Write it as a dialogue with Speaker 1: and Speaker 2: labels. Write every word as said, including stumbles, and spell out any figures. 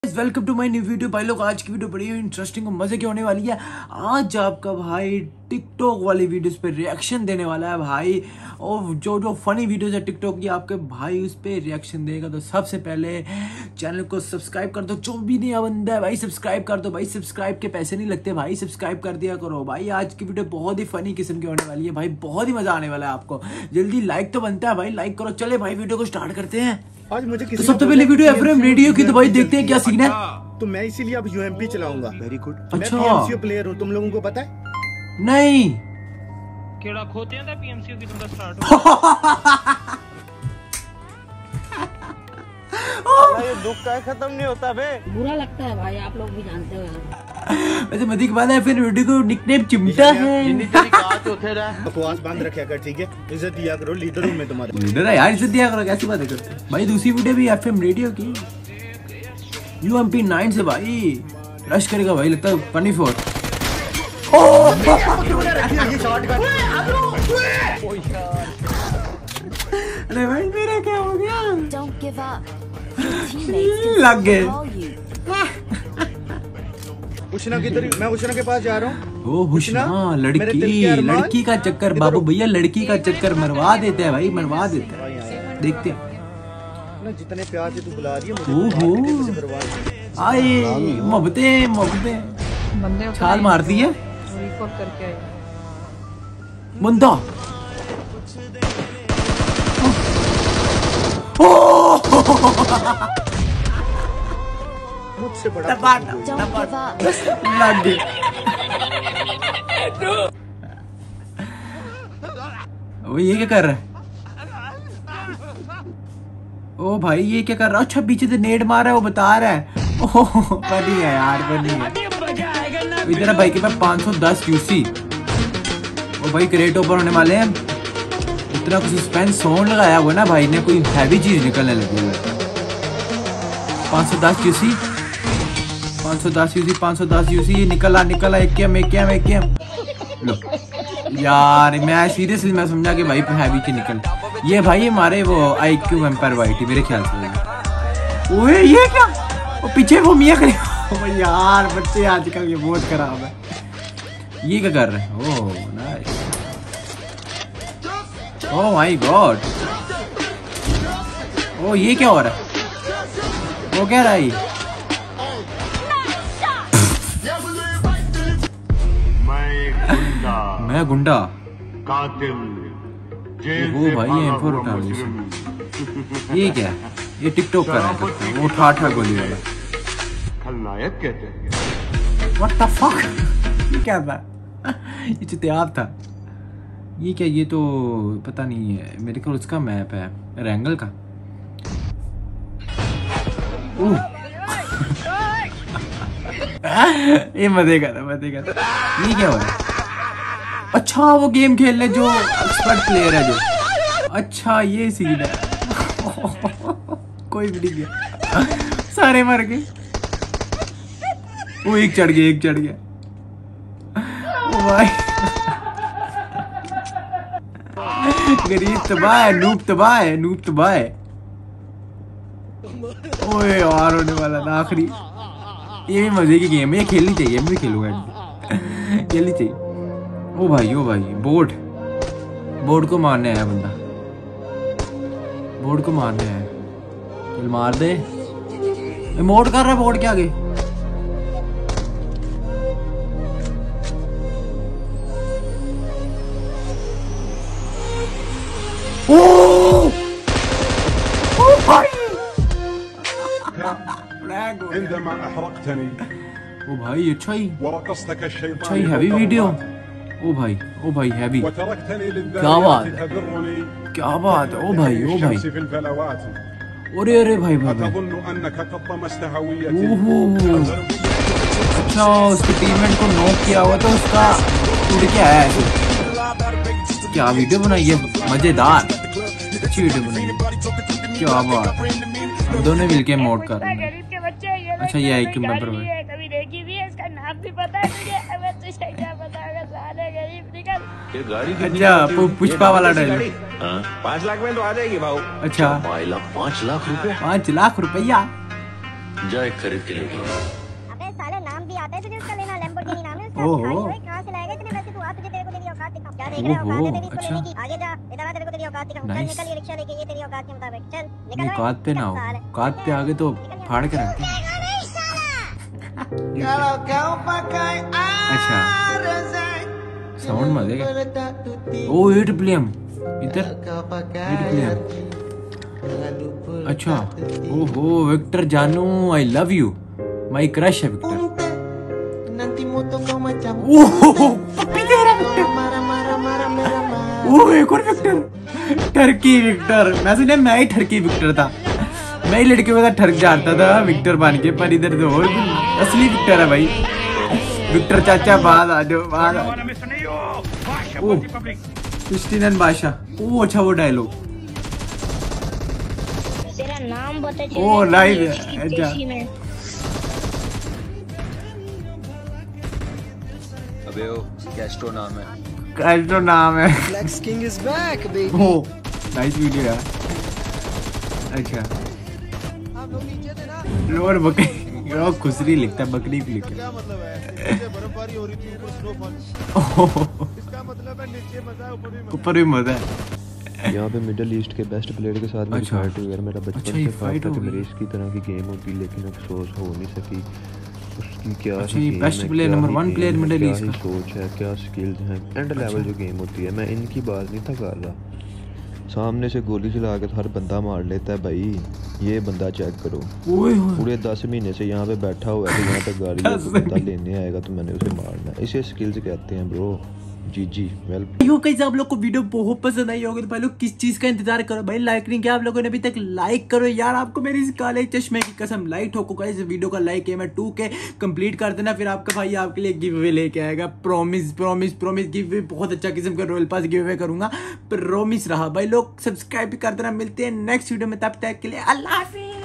Speaker 1: Welcome to my new video. भाई लोग आज की वीडियो बड़ी इंटरेस्टिंग और मजे की होने वाली है। आज आपका भाई टिकटॉक वाली वीडियोस पे रिएक्शन देने वाला है भाई, और जो जो फनी वीडियोस है टिकटॉक की आपके भाई उस पे रिएक्शन देगा। तो सबसे पहले चैनल को सब्सक्राइब कर दो, जो भी नया बंदा है भाई सब्सक्राइब कर दो भाई। सब्सक्राइब के पैसे नहीं लगते भाई, सब्सक्राइब कर दिया करो भाई। आज की वीडियो बहुत ही फनी किस्म की होने वाली है भाई, बहुत ही मजा आने वाला है आपको। जल्दी लाइक तो बनता है भाई, लाइक करो। चले भाई वीडियो को स्टार्ट करते हैं।
Speaker 2: आज मुझे
Speaker 1: तो सबसे पहले वीडियो एफएम रेडियो की, तो भाई देखते हैं क्या सीन है।
Speaker 2: तो मैं इसीलिए अब यूएमपी चलाऊंगा। Very good.
Speaker 1: अच्छा,
Speaker 2: मैं पीएमसीओ प्लेयर हूँ, तुम लोगों को पता है?
Speaker 1: नहीं
Speaker 3: केड़ा खोते हैं पीएमसीओ की तुमका स्टार्ट हो। ये दुख का खत्म नहीं होता बे,
Speaker 4: बुरा लगता है भाई, आप लोग भी जानते हो यार।
Speaker 1: वैसे मधी के बाद है फिर वीडियो को निकनेम चिमटा है।
Speaker 3: जिंदगी तेरी काट होते रहा।
Speaker 2: बकवास बांध रखा कर, ठीक है? इज्जत दिया करो, लीडर हूँ मैं तुम्हारे।
Speaker 1: लीडर है यार, इज्जत दिया करो, कैसी बातें करते हो भाई। दूसरी वीडियो भी एफएम रेडियो की यूएमपी नाइन से भाई रश करेगा भाई, लगता है फनी फोर। अरे भाई मेरा क्या हो गया? लग गए।
Speaker 2: उष्णा किधर? मैं उष्णा के पास जा रहा हूँ।
Speaker 1: ओ हुस्ना, लड़की लड़की का चक्कर बाबू भैया, लड़की का चक्कर मरवा देते हैं भाई, मरवा देते हैं। देखते हैं
Speaker 2: ना, जितने प्यार से तू बुला रही है
Speaker 1: मुझे आए मोहब्बतें मोहब्बतें छाल मारती है
Speaker 4: करके
Speaker 1: बंदा।
Speaker 2: मुझसे बड़ा
Speaker 1: लग गई। वो ये क्या कर रहा है? ओ भाई ये क्या कर रहा है? अच्छा पीछे से नेड मार रहा है, वो बता रहा है। ओह बनी है यार, बनी है। इधर भाई के पास पाँच सौ दस यूसी। ओ भाई क्रेट ओपन होने वाले हैं। इतना कुछ सस्पेंस सोन लगाया हुआ ना भाई ने, कोई हैवी चीज निकलने लगी है। पाँच सौ दस यूसी, पाँच सौ दस यूसी, पाँच सौ दस यूसी। निकला निकला एक केम एक केम एक केम। लो यार मैं सीरियसली मैं समझा कि भाई हैवी की निकल। ये भाई हमारे वो आई क्यू वेम्पायर वाइटी मेरे ख्याल से। ओए ये क्या? वो पीछे वो मियां करे। ओ यार बच्चे आजकल ये बहुत खराब है। ये क्या कर रहे हैं? Oh nice, oh my god. Oh ये क्या हो रहा है? वो क्या रहा है? मैं गुंडा
Speaker 5: कातिल।
Speaker 1: वो भाई ये एम फोर उठा ली। ये क्या है? ये टिकटॉक कर रहा है, वो उठा उठा गोली वाला।
Speaker 5: खलनायक कहते हैं।
Speaker 1: What the fuck? ये क्या था? ये चित्याब था। ये क्या? ये तो पता नहीं है मेरे को, उसका मैप है रैंगल का। ये मजे का था, मजे का था। ये क्या हो रहा है? अच्छा वो गेम खेल ले जो एक्सपर्ट प्लेयर है जो। अच्छा ये सीन है। कोई भी नहीं गया, सारे मर गए। वो एक चढ़ गया, एक चढ़ गया। ओ भाई गरीब तबाह है, नूब तबाह है, नूब तबाह है। ओए यार होने वाला था आखिरी। ये भी मजे की गेम है, ये खेलनी चाहिए, मैं भी खेलूंगा। खेलनी चाहिए। ओ भाई ओ भाई बोर्ड, बोर्ड को मारने आया बंदा, बोर्ड को मारने आया। चल मार दे। मोड कर रहा है बोर्ड के आगे। ओ ओ भाई
Speaker 5: عندما أحرقتني
Speaker 1: ओ भाई अच्छा ही
Speaker 5: ورقصتك الشيطان
Speaker 1: अच्छा ही हैवी वीडियो। ओ भाई ओ भाई हैवी।
Speaker 5: وتركتني
Speaker 1: क्या बात
Speaker 5: للذاريات
Speaker 1: है?
Speaker 5: تذرني
Speaker 1: क्या बात है? ओ भाई ओ भाई,
Speaker 5: الشمس في الفلوات
Speaker 1: अरे अरे भाई भाई भाई।
Speaker 5: أتظن أنك قد طمست هويتي
Speaker 1: ओहो अच्छा, उसके टीममेट को नॉक किया हुआ तो उसका उड़ के आया है। क्या वीडियो बनाई है, मजेदार अच्छी वीडियो बनाई है। क्या बात है, हम दोनों मिलके मोड कर रहे हैं। अच्छा ये है कि मेंबर है,
Speaker 4: कभी देखी भी है, इसका नाम भी पता है मुझे। हमें तुझे क्या पता है? साले गरीब निकल।
Speaker 5: ये गाड़ी
Speaker 1: अच्छा पुष्पा वाला डायलॉग।
Speaker 5: पाँच लाख में तो आ जाएगी भाऊ।
Speaker 1: अच्छा
Speaker 5: पाँच लाख पाँच लाख रुपए
Speaker 1: पाँच लाख रुपया
Speaker 6: जाए खरीद के लेके।
Speaker 4: अबे साले नाम भी आता है तुझे उसका लेना, लैम्बोर्गिनी नाम है उसका।
Speaker 1: ओहो।
Speaker 4: भाई कहां से लाएगा इतने पैसे तू? आ तुझे तेरे को तेरी औकात दिखाऊं। क्या देख रहा है? औकात है तेरी इसको
Speaker 1: अच्छा।
Speaker 4: लेने की। आगे जा, इधर आ, तेरे को तेरी औकात दिखाऊं। चल
Speaker 1: Nice।
Speaker 4: निकल ये रिक्शा लेके, ये तेरी औकात के मुताबिक। चल निकल।
Speaker 1: नहीं औकात पे ना हो, औकात पे आगे तो फाड़ के रखते हैं। अच्छा साउंड मजे का। ओ एट प्लेम इधर एट प्लेम। अच्छा ओहो विक्टर जानू I love you, my crush है विक्टर। ओहो पप्पी दे रहा विक्टर। ओह एक और विक्टर, टर्की विक्टर। मैं सुना मैं ही टर्की विक्टर था, मैं ही लड़के के साथ ठरक जाता था विक्टर बन के, पर इधर तो और असली विक्टर है भाई। विक्टर चाचा बाद आ जाओ, बाद आ जाओ। क्रिस्टीन बादशाह। ओ अच्छा वो डायलॉग।
Speaker 4: तेरा नाम बता।
Speaker 1: ओ लाइव अच्छा
Speaker 6: अबे ओ कैस्ट्रो नाम है।
Speaker 1: कैस्ट्रो नाम है।
Speaker 7: Flex King is back, baby.
Speaker 1: Oh nice video यार। अच्छा लोअर बकरी वो खुसरी लिखता है, बकरी भी लिखता है।
Speaker 2: मतलब है बर्फबारी हो रही थी, ऊपर स्नोफॉल। इसका मतलब है नीचे मजा है, ऊपर भी मजा।
Speaker 1: ऊपर भी मजा है।
Speaker 8: यहाँ पे मिडिल ईस्ट के बेस्ट प्लेयर के साथ मेरी
Speaker 1: अच्छा।
Speaker 8: फाइट हुई यार। मेरा बचपन
Speaker 1: अच्छा,
Speaker 8: से
Speaker 1: ये
Speaker 8: ख्वाब
Speaker 1: फाइट
Speaker 8: था
Speaker 1: हो
Speaker 8: कि
Speaker 1: गई।
Speaker 8: मेरी इसकी तरह की गेम होती, लेकिन अफसोस हो नहीं सकी। उसकी क्या
Speaker 1: अच्छा,
Speaker 8: ही
Speaker 1: ये
Speaker 8: गेम
Speaker 1: बेस्ट
Speaker 8: है,
Speaker 1: प्लेयर
Speaker 8: क्या
Speaker 1: नंबर
Speaker 8: ही
Speaker 1: वन
Speaker 8: गेम
Speaker 1: प्लेयर
Speaker 8: है,
Speaker 1: मिडिल
Speaker 8: क्या
Speaker 1: ईस्ट
Speaker 8: ही
Speaker 1: का।
Speaker 8: सोच है, क्या स्किल्स हैं। एंड लेवल जो गेम होती है, मैं इनकी बात नहीं था कर रहा। सामने से गोली चला के हर बंदा मार लेता है भाई। ये बंदा चेक करो,
Speaker 1: ओए होए
Speaker 8: पूरे दस महीने से यहाँ पे बैठा हुआ है, तो यहाँ पे गाड़ी
Speaker 1: दस
Speaker 8: लेके बंदा लेने आएगा तो मैंने उसे मारना है। इसे स्किल्स कहते हैं ब्रो। जी जी वेल
Speaker 1: यो गाइस आप लोग को वीडियो बहुत पसंद आई होगी तो भाई लोग किस चीज का इंतजार करो भाई। लाइक नहीं किया आप लोगों ने अभी तक, लाइक करो यार। आपको मेरी इस काले चश्मे की कसम लाइक ठोको गाइस। वीडियो का लाइक है मैं टू के कंप्लीट कर देना, फिर आपका भाई आपके लिए गिव अवे लेके आएगा। Promise promise promise give away बहुत अच्छा किस्म का रॉयल पास गिव अवे करूंगा, प्रॉमिस रहा भाई। लोग सब्सक्राइब भी कर देना। मिलते हैं नेक्स्ट वीडियो में, तब तक के लिए अल्लाह हाफिज।